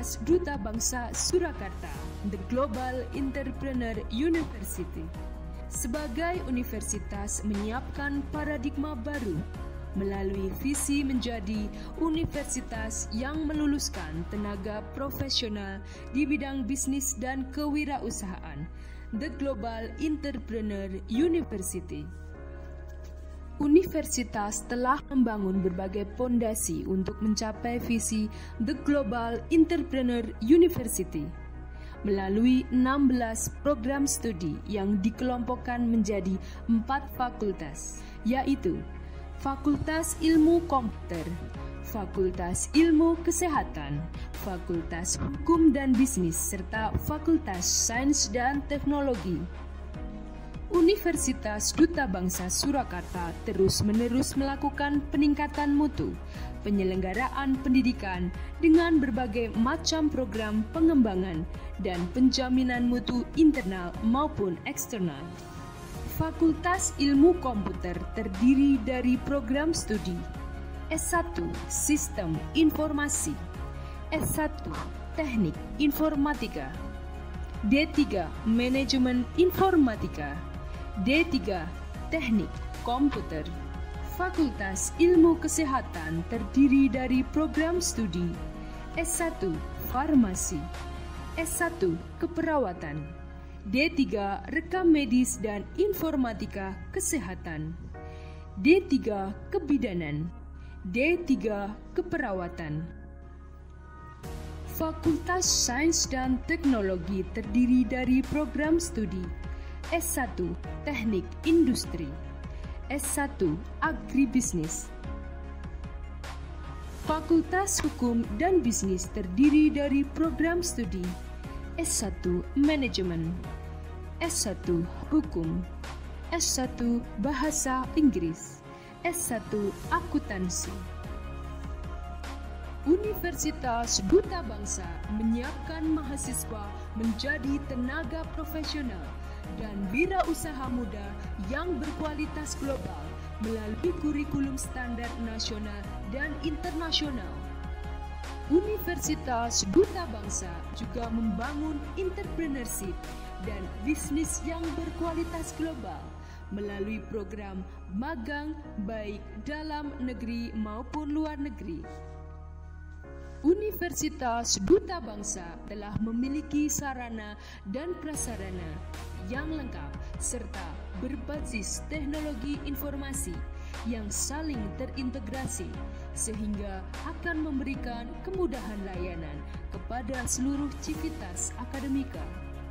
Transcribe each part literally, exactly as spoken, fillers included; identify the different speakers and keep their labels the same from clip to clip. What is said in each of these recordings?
Speaker 1: Universitas Duta Bangsa Surakarta, The Global Entrepreneur University. Sebagai universitas menyiapkan paradigma baru melalui visi menjadi universitas yang meluluskan tenaga profesional di bidang bisnis dan kewirausahaan, The Global Entrepreneur University. Universitas telah membangun berbagai pondasi untuk mencapai visi The Global Entrepreneur University melalui enam belas program studi yang dikelompokkan menjadi empat fakultas, yaitu Fakultas Ilmu Komputer, Fakultas Ilmu Kesehatan, Fakultas Hukum dan Bisnis, serta Fakultas Sains dan Teknologi. Universitas Duta Bangsa Surakarta terus-menerus melakukan peningkatan mutu penyelenggaraan pendidikan dengan berbagai macam program pengembangan dan penjaminan mutu internal maupun eksternal. Fakultas Ilmu Komputer terdiri dari program studi S satu Sistem Informasi, S satu Teknik Informatika, D tiga Manajemen Informatika, D tiga Teknik Komputer. Fakultas Ilmu Kesehatan terdiri dari program studi S satu Farmasi, S satu Keperawatan, D tiga Rekam Medis dan Informatika Kesehatan, D tiga Kebidanan, D tiga Keperawatan. Fakultas Sains dan Teknologi terdiri dari program studi S satu Teknik Industri, S satu Agribisnis. Fakultas Hukum dan Bisnis terdiri dari program studi S satu Manajemen, S satu Hukum, S satu Bahasa Inggris, S satu Akuntansi. Universitas Duta Bangsa menyiapkan mahasiswa menjadi tenaga profesional dan wirausaha muda yang berkualitas global melalui kurikulum standar nasional dan internasional. Universitas Duta Bangsa juga membangun entrepreneurship dan bisnis yang berkualitas global melalui program magang baik dalam negeri maupun luar negeri. Universitas Duta Bangsa telah memiliki sarana dan prasarana yang lengkap serta berbasis teknologi informasi yang saling terintegrasi sehingga akan memberikan kemudahan layanan kepada seluruh civitas akademika.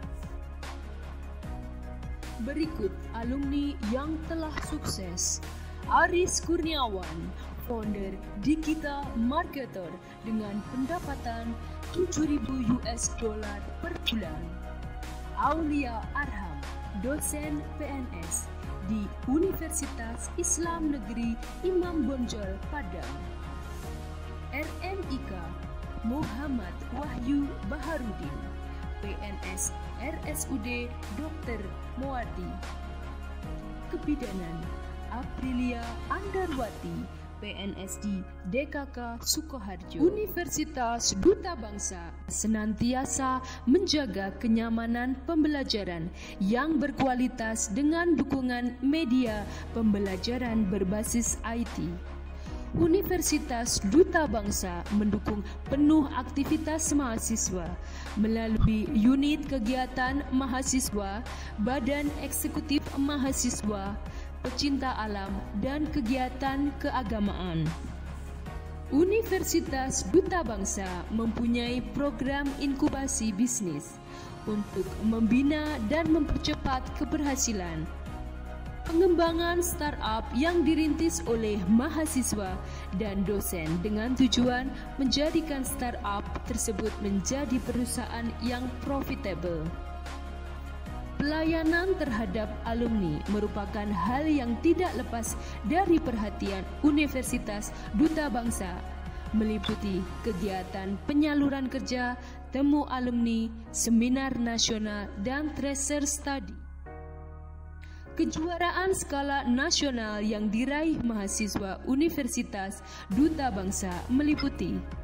Speaker 1: Berikut alumni yang telah sukses. Aris Kurniawan, founder Digital Marketer dengan pendapatan tujuh ribu U S dollar per bulan. Aulia Arham, dosen P N S di Universitas Islam Negeri Imam Bonjol, Padang. R M I K Muhammad Wahyu Baharudin, P N S R S U D Dokter Moardi. Kebidanan Aprilia Andarwati, P N S di D K K Sukoharjo. Universitas Duta Bangsa senantiasa menjaga kenyamanan pembelajaran yang berkualitas dengan dukungan media pembelajaran berbasis I T. Universitas Duta Bangsa mendukung penuh aktivitas mahasiswa melalui unit kegiatan mahasiswa, badan eksekutif mahasiswa, pecinta alam, dan kegiatan keagamaan. Universitas Duta Bangsa mempunyai program inkubasi bisnis untuk membina dan mempercepat keberhasilan. Pengembangan startup yang dirintis oleh mahasiswa dan dosen dengan tujuan menjadikan startup tersebut menjadi perusahaan yang profitable. Pelayanan terhadap alumni merupakan hal yang tidak lepas dari perhatian Universitas Duta Bangsa, meliputi kegiatan penyaluran kerja, temu alumni, seminar nasional, dan tracer study. Kejuaraan skala nasional yang diraih mahasiswa Universitas Duta Bangsa meliputi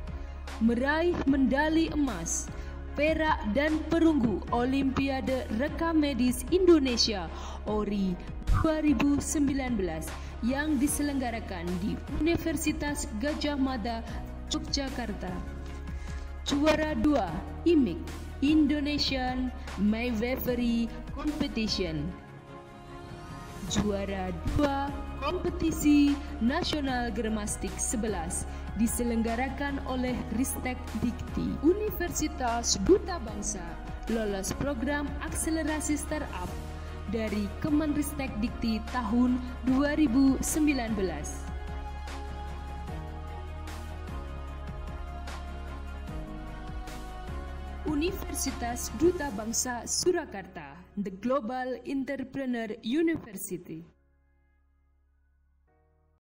Speaker 1: meraih medali emas, perak dan perunggu Olimpiade Rekam Medis Indonesia O R I dua ribu sembilan belas yang diselenggarakan di Universitas Gadjah Mada, Yogyakarta. Juara dua I M I C Indonesian Midwifery Competition. Juara dua Kompetisi Nasional Germastik sebelas diselenggarakan oleh Ristek Dikti. Universitas Duta Bangsa lolos program akselerasi startup dari Kemenristek Dikti tahun dua ribu sembilan belas. Universitas Duta Bangsa Surakarta, The Global Entrepreneur University.